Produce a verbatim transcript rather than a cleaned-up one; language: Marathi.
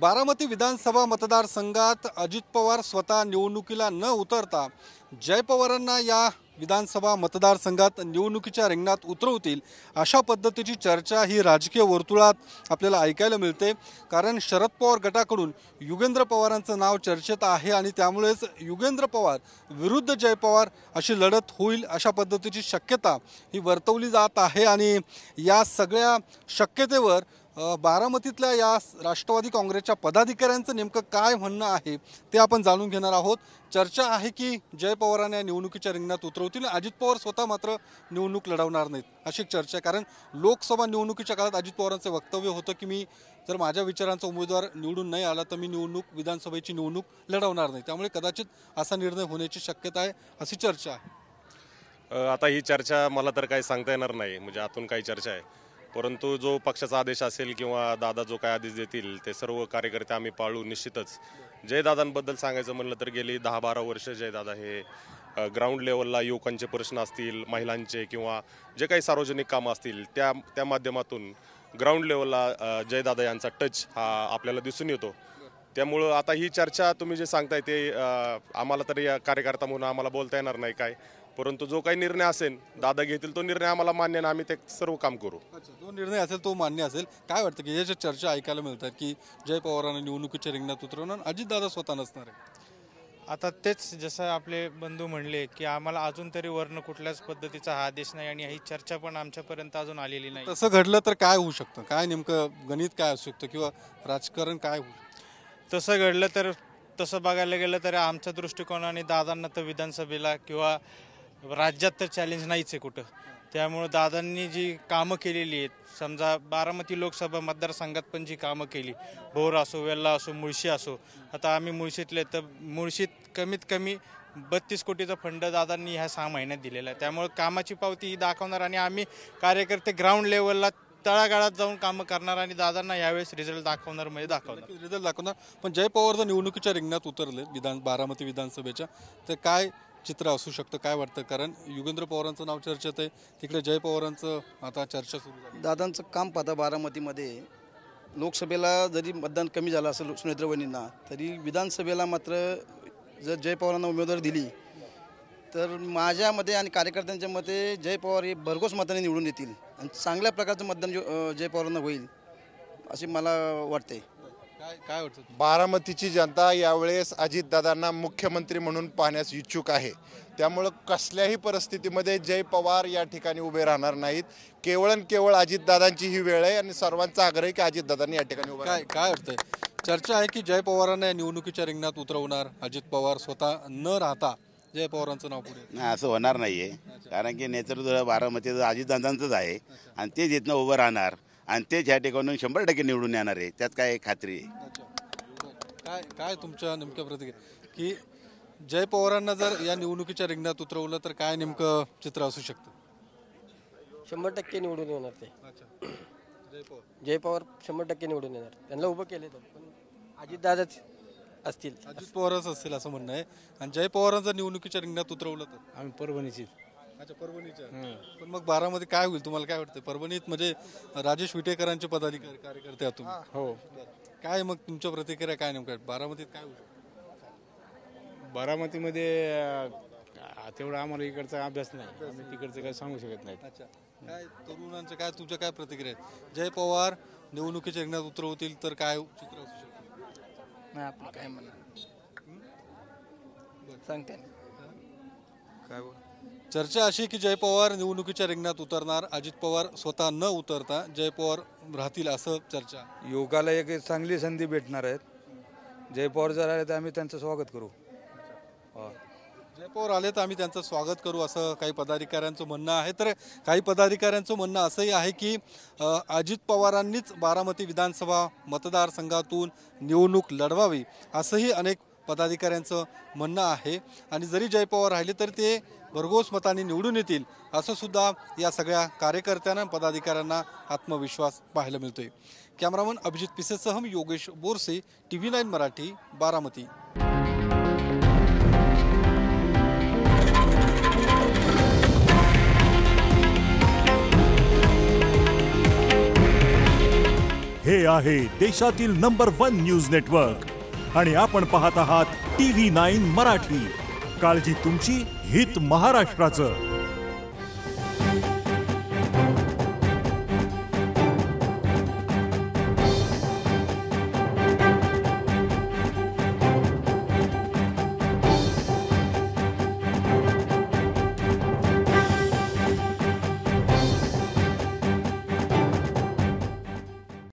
बारामती विधानसभा मतदारसंघात अजित पवार स्वतः निवडणुकीला न उतरता जय पवारांना या विधानसभा मतदारसंघात निवडणुकीच्या रिंगणात उतरवतील अशा पद्धतीची चर्चा ही राजकीय वर्तुळात आपल्याला ऐकायला मिळते। कारण शरद पवार गटाकडून युगेंद्र पवारांचं नाव चर्चेत आहे आणि त्यामुळेच युगेंद्र पवार विरुद्ध जय पवार अशी लढत होईल अशा पद्धतीची शक्यता ही वर्तवली जात आहे। आणि या सगळ्या शक्यतेवर बारामतीतल्या या राष्ट्रवादी काँग्रेसच्या पदाधिकाऱ्यांचं नेमकं काय म्हणणं आहे ते आपण जाणून घेणार आहोत। चर्चा आहे की जय पवारांना या निवडणुकीच्या रिंगणात उतरवतील, अजित पवार स्वतः मात्र निवडणूक लढवणार नाहीत अशी चर्चा आहे। कारण लोकसभा निवडणुकीच्या काळात अजित पवारांचं वक्तव्य होतं की मी जर माझ्या विचारांचा उमेदवार निवडून नाही आला तर मी निवडणूक विधानसभेची निवडणूक लढवणार नाही, त्यामुळे कदाचित असा निर्णय होण्याची शक्यता आहे अशी चर्चा आहे। आता ही चर्चा मला तर काही सांगता येणार नाही, म्हणजे आतून काही चर्चा आहे, परंतु जो पक्षाचा आदेश असेल किंवा दादा जो काय आदेश देतील ते सर्व कार्यकर्ते आम्ही पाळू निश्चितच। जयदादांबद्दल सांगायचं म्हणलं तर गेली दहा बारा वर्ष जयदादा हे ग्राउंड लेवलला युवकांचे प्रश्न असतील, महिलांचे किंवा जे काही सार्वजनिक कामं असतील त्या त्या माध्यमातून ग्राउंड लेवलला जयदादा यांचा टच हा आपल्याला दिसून येतो। त्यामुळं आता ही चर्चा तुम्ही जे सांगताय ते आम्हाला तरी कार्यकर्ता म्हणून आम्हाला बोलता येणार नाही काय, परंतु जो काही निर्णय असेल दादा घेतील तो निर्णय आम्हाला मान्य ना, आम्ही ते सर्व काम करू। अच्छा, जो निर्णय असेल तो मान्य असेल। काय वाटतं की याच्या चर्चा ऐकायला मिळतात की जय पवारांना निवडणुकीच्या रिंगणात उतरवणार, अजित दादा स्वतः नसणार आहे। आता तेच जसं आपले बंधू म्हणले की आम्हाला अजून तरी वर्ण कुठल्याच पद्धतीचा हा आदेश नाही आणि ही चर्चा पण आमच्यापर्यंत अजून आलेली नाही। तसं घडलं तर काय होऊ शकतं, काय नेमकं गणित काय असू शकतं किंवा राजकारण काय होऊ शकतं? तसं घडलं तर तसं बघायला गेलं तर आमच्या दृष्टिकोनाने दादांना तर विधानसभेला किंवा राज्यात तर चॅलेंज नाहीच आहे कुठं। त्यामुळे दादांनी जी कामं केलेली आहेत, समजा बारामती लोकसभा मतदारसंघात पण जी कामं केली, भोर असो, वेल्ला असो, मुळशी असो, आता आम्ही मुळशीतले तर मुळशीत कमीत कमी बत्तीस कोटीचा फंड दादांनी ह्या सहा महिन्यात दिलेला आहे। त्यामुळे कामाची पावती ही दाखवणार आणि आम्ही कार्यकर्ते ग्राउंड लेवलला तळागाळात जाऊन कामं करणार आणि दादांना यावेळेस रिझल्ट दाखवणार म्हणजे दाखवणार रिझल्ट दाखवणार। पण जय पवार जर निवडणुकीच्या रिंगणात उतरले विधान बारामती विधानसभेच्या तर काय चित्र असू शकतं, काय वाटतं? कारण युगेंद्र पवारांचं नाव चर्चेत आहे, तिकडे जय पवारांचं आता चर्चा सुरू झाली। दादांचं काम पाहता बारामतीमध्ये लोकसभेला जरी मतदान कमी झालं असेल सुनेत्र वहिनींना, तरी विधानसभेला मात्र जर जय पवारांना उमेदवारी दिली तर माझ्या मते आणि कार्यकर्त्यांच्या मते जय पवार हे भरघोस मताने निवडून येतील आणि चांगल्या प्रकारचं मतदान जय पवारांना होईल असे मला वाटते। काय काय वाटतं? बारामतीची जनता यावेळेस अजितदादांना मुख्यमंत्री म्हणून पाहण्यास इच्छुक आहे, त्यामुळं कसल्याही परिस्थितीमध्ये जय पवार या ठिकाणी उभे राहणार नाहीत। केवळ आणि केवळ अजितदादांची ही वेळ आहे आणि सर्वांचा आग्रह आहे की अजितदादांनी या ठिकाणी उभे काय काय वाटतंय? चर्चा आहे की जय पवारांना या निवडणुकीच्या रिंगणात उतरवणार, अजित पवार स्वतः न राहता जय पवारांचं नाव पुढे। नाही, असं होणार नाहीये, कारण की नेतृत्व बारामतीचं अजितदादांचंच आहे आणि तेच इथनं उभं राहणार आणि तेच ह्या ठिकाणून शंभर टक्के निवडून येणार आहे, त्यात काय खात्री आहे। काय काय तुमच्या नेमक्या प्रतिक्रिया की जय पवारांना जर या निवडणुकीच्या रिंगणात उतरवलं तर काय नेमकं चित्र असू शकतं? शंभर टक्के निवडून येणार ते। जय पवार जय पवार शंभर टक्के निवडून येणार, त्यांना उभं केले तर पण अजितदादाच असतील, अजित पवारच असतील असं म्हणणं आहे। आणि जय पवारांचं निवडणुकीच्या रिंगणात उतरवलं तर आम्ही परभणीची। अच्छा, परभणीच्या। पण मग बारामध्ये काय होईल तुम्हाला काय वाटतं? परभणीत म्हणजे राजेश विटेकरांचे पदाधिकारी कार्यकर्ते आहात तुम्ही, हो। काय मग तुमच्या प्रतिक्रिया काय नेमक्या बारामतीत काय होईल? बारामतीमध्ये तेवढा आम्हाला इकडचा अभ्यास नाही, आम्ही तिकडचं काय सांगू शकत नाही। अच्छा, काय तरुणांचं काय तुमच्या काय प्रतिक्रिया आहेत? जय पवार निवडणुकीच्या रिंगणात उतरवतील तर काय चित्र असू शकतं? नाही आपलं काय म्हणा सांगते काय चर्चा अशी की जय पवार निवडणुकीच्या रिंगणात उतरणार, अजित पवार स्वतः न उतरता जय पवार राहतील असं चर्चा। योगाला एक चांगली संधी भेटणार आहेत, जय पवार जर आले तर आम्ही त्यांचं स्वागत करू। जय पवार आले तर आम्ही त्यांचं स्वागत करू असं काही पदाधिकाऱ्यांचं म्हणणं आहे। तर काही पदाधिकाऱ्यांचं म्हणणं असंही आहे की अजित पवारांनीच बारामती विधानसभा मतदारसंघातून निवडणूक लढवावी असंही अनेक पदाधिकाऱ्यांचं म्हणणं आहे। आणि जरी जय पवार राहिले तर ते भरघोस मतांनी निवडून येतील असं सुद्धा या सगळ्या कार्यकर्त्यांना पदाधिकाऱ्यांना आत्मविश्वास पाहायला मिळतोय। कॅमेरामन अभिजित पिसेसह Yogesh Borse, T V nine Marathi, Baramati. हे आहे देशातील नंबर वन न्यूज नेटवर्क आणि आपण पाहत आहात टी व्ही नाईन मराठी. काळजी तुमची, हित महाराष्ट्राचं.